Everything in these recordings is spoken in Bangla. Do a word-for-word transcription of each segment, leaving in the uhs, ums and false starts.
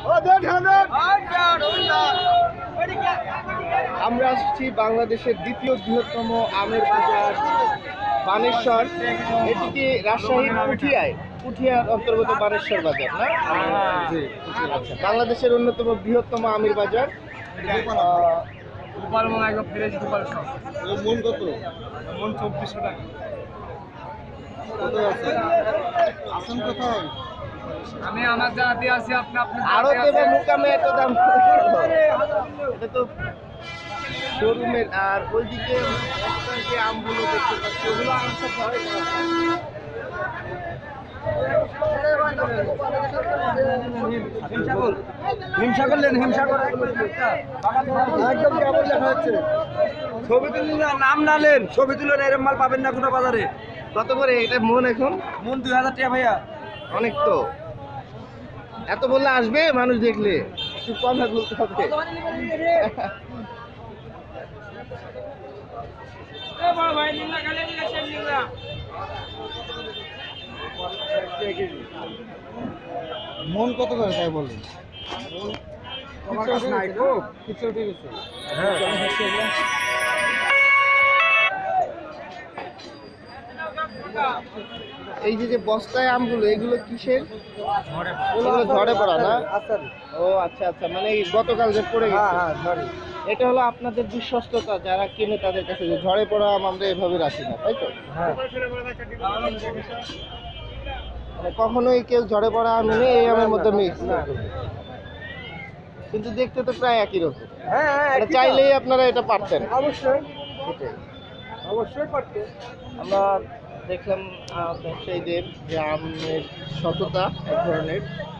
আমরা আসছি বাংলাদেশের দ্বিতীয় বৃহত্তম আমের বাজার বানেশ্বর। এটি কি রাজশাহীর পুঠিয়ায় পুঠিয়ার অন্তর্গত বানেশ্বর বাজার না? আচ্ছা, বাংলাদেশের অন্যতম বৃহত্তম আমের বাজার। মন কত? মন চব্বিশশো টাকা। আসুন কোথায়? আমি আমার জায়গাতে আছি, আপনি আপনি আরো দেবে মুকামে এত দাম। এটা তো শোরুমের। আর ওইদিকে যে আমগুলো দেখতে পাচ্ছি ওগুলো আমার সাথে হয় না। হিমসাগর লেন, হিমসাগর একদম কেমন লেখা হচ্ছে? ছবি তুললেন নাম না লেন, ছবি তুলেন, এরম মাল পাবেন না কোনো বাজারে। কত করে এটা মন এখন? মন দুই হাজার টাকা ভাইয়া। অনেক তো, এত বললে আসবে মানুষ দেখলে, একটু কম বলতে হবে। মন কত করে তাই বললেন? এই যে যে বস্তায় আমগুলো, এগুলো কিসের? ওগুলো ঝড়ে পড়া না? ও আচ্ছা আচ্ছা, মানে এই গতকাল যে পড়ে গেছে। এটা হলো আপনাদের বিশ্বস্ততা, যারা কিনে তাদের কাছে, যে ঝড়ে পড়া আম আমরা এভাবে রাখি না, তাই তো? মানে কখনোই কেউ ঝড়ে পড়া আম এনে এই আমের মধ্যে মিক্স না, কিন্তু দেখতে তো প্রায় একই রকম। মানে চাইলেই আপনারা এটা পারতেন। অবশ্যই সেটাই। অবশ্যই পারতে। আমরা দেখলাম ব্যবসায়ীদের যে আমের সততা এক ধরনের।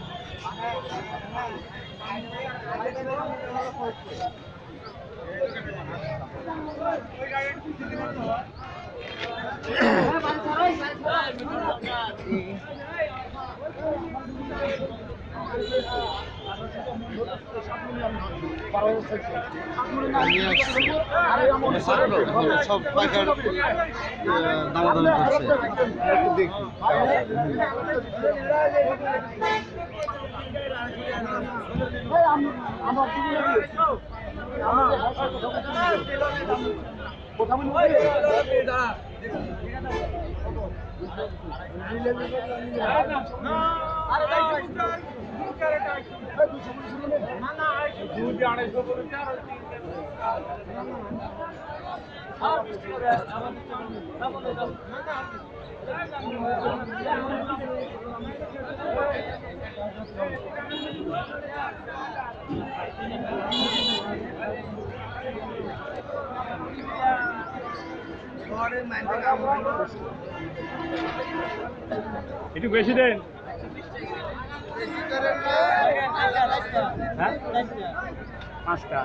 সব পাইকার দামাদামি করছে, একটু দেখি। একটু বেশি দেন। হ্যাঁ পাঁচটা।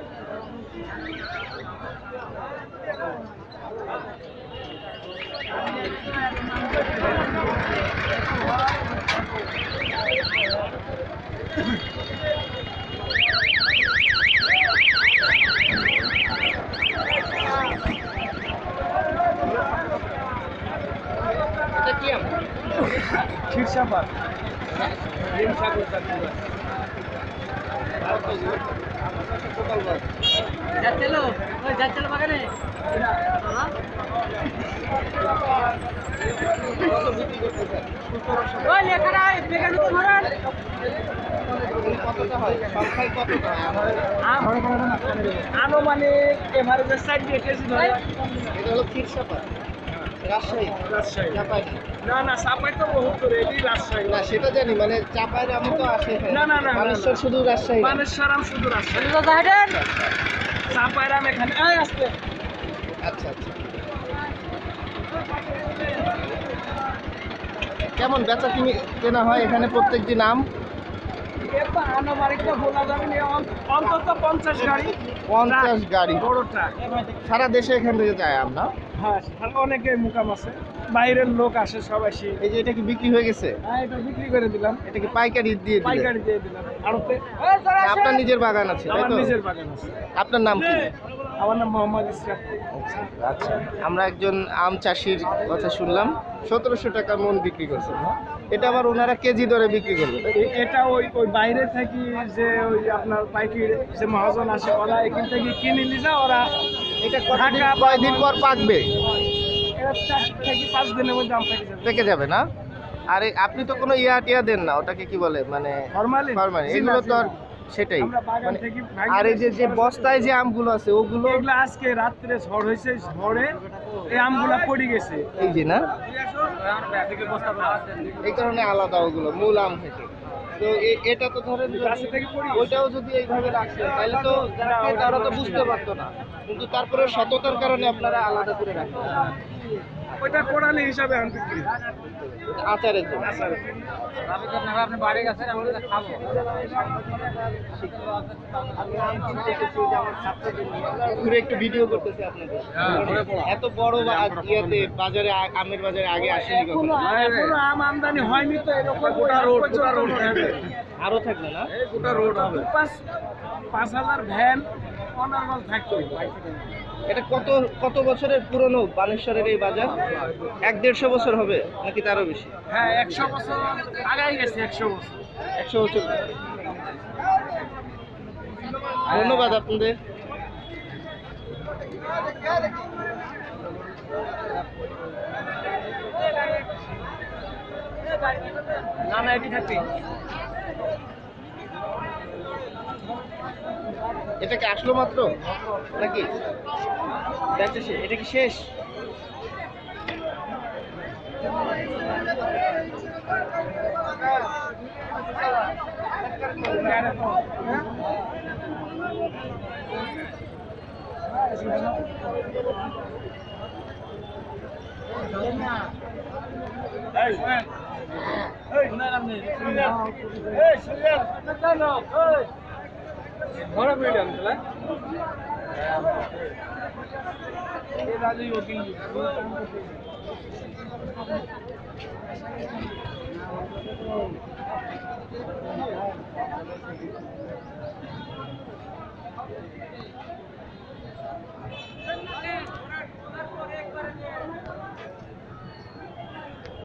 এটা কি আম? ক্ষীরসাপাত। যাচ্ছিল ওই যাচ্ছিল বাগানে ওই লেখাটা বেগানি তো ধরেন কতটা হয়? সংখ্যায় কতটা হয়? আনুমানিক এভারেজের সাইড দিয়ে কেজি ধরে। এটা হলো ক্ষীরসাপাত, রাজশাহী। রাজশাহী চাপাই না না, চাপাই তো বহুত করে, এটি রাজশাহী না, সেটা জানি, মানে চাপাইয়ের আমি তো আসে। না না না, বানেশ্বর শুধু রাজশাহী না। বানেশ্বর আম শুধু রাজশাহী, জাহেদের চাপাইয়ের আম এখানে আসতে। আচ্ছা আচ্ছা, কেমন বেচা কিনে কেনা হয় এখানে প্রত্যেক দিন আম? আনুমানিক তো বলা যাবে না, অন্তত পঞ্চাশ গাড়ি। পঞ্চাশ গাড়ি বড় ট্রাক সারা দেশে এখান থেকে যায় আম না? হ্যাঁ, অনেকে মুকাম আছে, বাইরের লোক আসে সব আসি। এই যে এটা কি বিক্রি হয়ে গেছে? হ্যাঁ, এটা বিক্রি করে দিলাম। এটা কি পাইকারি দিয়ে দিলেন? পাইকারি দিয়ে দিলাম। আড়তে আপনার নিজের বাগান আছে তাই আমার তো? নিজের বাগান আছে। আপনার নাম কি? আমার নাম মোহাম্মদ ইসরাফ। আচ্ছা, আমরা একজন আম চাষির কথা শুনলাম, সতেরোশো টাকা মন বিক্রি করছে। এটা আবার ওনারা কেজি দরে বিক্রি করবে। এ- এটা ওই ওই বাইরে থেকে যে ওই আপনার পাইকারি যে মহাজন আসে ওরা এখান থেকে কিনে নিয়ে যায়, ওরা এটা কতদিন ঢাকা- কয়দিন পর পাকবে? এরা চার থেকে পাঁচ দিনের মধ্যে আম পেকে যাবে। পেকে যাবে না? আরে আপনি তো কোনো ইয়া টিয়া দেন না, ওটাকে কি বলে মানে ফরমালিন? ফরমালিন, জি না, এগুলো জি তো না। আর সেটাই আমরা বাগান মানে। থেকে ভাঙি আর এই যে যে নিয়ে বস্তায় যে আমগুলো আছে ওগুলো এগুলো আজকে রাত্রে ঝড় হয়েছে, ঝড়ে এই আমগুলা পড়ে গেছে। এই যে না, এই কারণে আলাদা ওগুলো মূল আম থেকে। তো এ- এটা তো ধরেন যদি- গাছে থেকে পড়ে গেছে। ওইটাও যদি এইভাবে রাখতেন তাহলে তো যারা খায় তারা তো বুঝতে পারতো না, কিন্তু তারপরে সততার কারণে আপনারা আলাদা করে রাখেন ওইটা কোড়ালি হিসাবে আম বিক্রি। আচারের জন্য। আপনি বাড়ি গেছেন আমরা তো খাবো। ঘুরে একটু ভিডিও করতেছে আপনাদের। এত বড় বা- ইয়েতে বাজারে আ- আমের বাজারে আগে আসেনি কখনো। এখনো এখনো আম আমদানি হয়নি তো এরকম গোটা রোড গোটা রোড হবে। আরো থাকবে না? গোটা রোড হবে। পাঁচ পাঁচ হাজার ভ্যান অনার্গল থাকবে। এটা কত কত বছরের পুরনো বানেশ্বরের এই বাজার? এক দেড়শো বছর হবে নাকি তারও বেশি? হ্যাঁ, একশো বছর আগাই গেছে, একশো বছর। একশো বছর। ধন্যবাদ আপনাদের। না না এটি থাকবে। এটা কি আসলো মাত্র নাকি দেখতে শে- এটা কি শেষ?